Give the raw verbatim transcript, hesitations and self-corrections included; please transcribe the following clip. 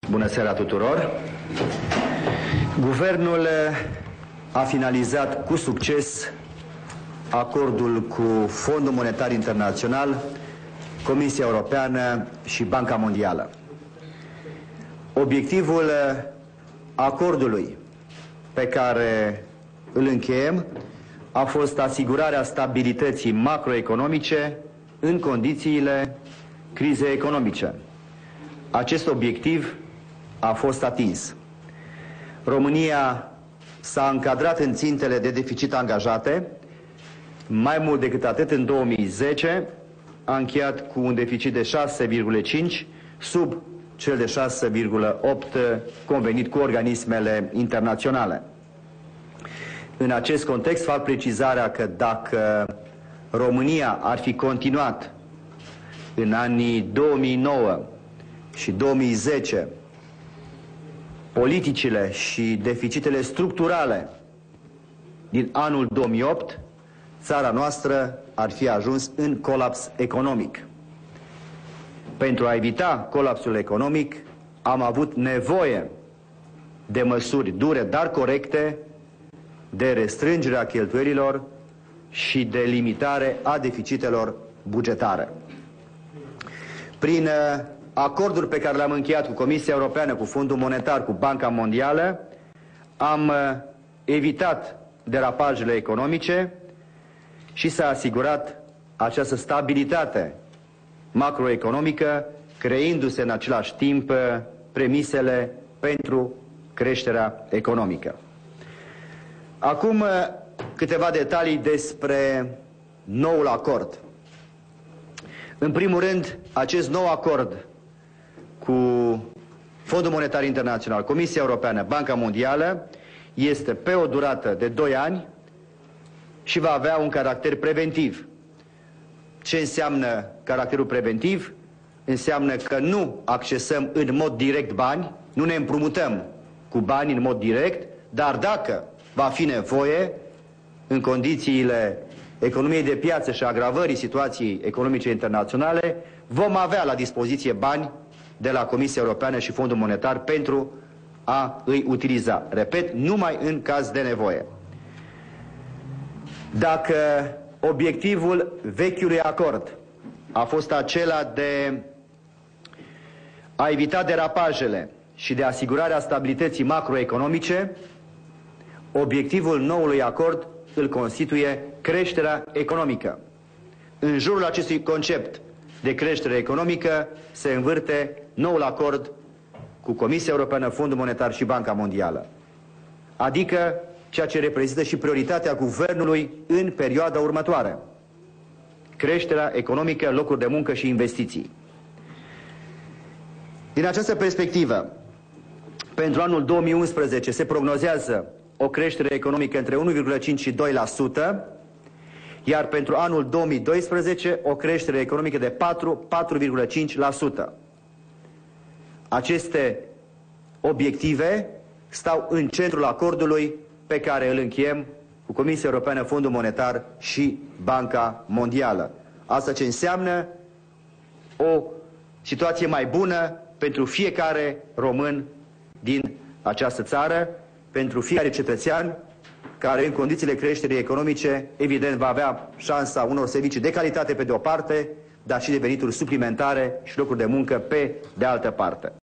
Bună seara tuturor! Guvernul a finalizat cu succes acordul cu Fondul Monetar Internațional, Comisia Europeană și Banca Mondială. Obiectivul acordului pe care îl încheiem a fost asigurarea stabilității macroeconomice în condițiile crizei economice. Acest obiectiv a fost atins. România s-a încadrat în țintele de deficit angajate. Mai mult decât atât, în două mii zece a încheiat cu un deficit de șase virgulă cinci, sub cel de șase virgulă opt convenit cu organismele internaționale. În acest context fac precizarea că dacă România ar fi continuat în anii două mii nouă și două mii zece politicile și deficitele structurale din anul două mii opt, țara noastră ar fi ajuns în colaps economic. Pentru a evita colapsul economic, am avut nevoie de măsuri dure, dar corecte, de restrângere a cheltuielilor și de limitare a deficitelor bugetare. Prin acordul pe care l-am încheiat cu Comisia Europeană, cu Fondul Monetar, cu Banca Mondială, am evitat derapajele economice și s-a asigurat această stabilitate macroeconomică, creându-se în același timp premisele pentru creșterea economică. Acum câteva detalii despre noul acord. În primul rând, acest nou acord cu Fondul Monetar Internațional, Comisia Europeană, Banca Mondială este pe o durată de doi ani și va avea un caracter preventiv. Ce înseamnă caracterul preventiv? Înseamnă că nu accesăm în mod direct bani, nu ne împrumutăm cu bani în mod direct, dar dacă va fi nevoie, în condițiile economiei de piață și agravării situației economice internaționale, vom avea la dispoziție bani de la Comisia Europeană și Fondul Monetar pentru a îi utiliza. Repet, numai în caz de nevoie. Dacă obiectivul vechiului acord a fost acela de a evita derapajele și de asigurarea stabilității macroeconomice, obiectivul noului acord îl constituie creșterea economică. În jurul acestui concept de creștere economică se învârte noul acord cu Comisia Europeană, Fondul Monetar și Banca Mondială. Adică ceea ce reprezintă și prioritatea guvernului în perioada următoare. Creșterea economică, locuri de muncă și investiții. Din această perspectivă, pentru anul două mii unsprezece se prognozează o creștere economică între unu virgulă cinci și doi la sută, iar pentru anul două mii doisprezece o creștere economică de patru - patru virgulă cinci la sută. Aceste obiective stau în centrul acordului pe care îl încheiem cu Comisia Europeană, Fondul Monetar și Banca Mondială. Asta ce înseamnă o situație mai bună pentru fiecare român din această țară, pentru fiecare cetățean care în condițiile creșterii economice evident va avea șansa unor servicii de calitate pe de o parte, dar și de venituri suplimentare și locuri de muncă pe de altă parte.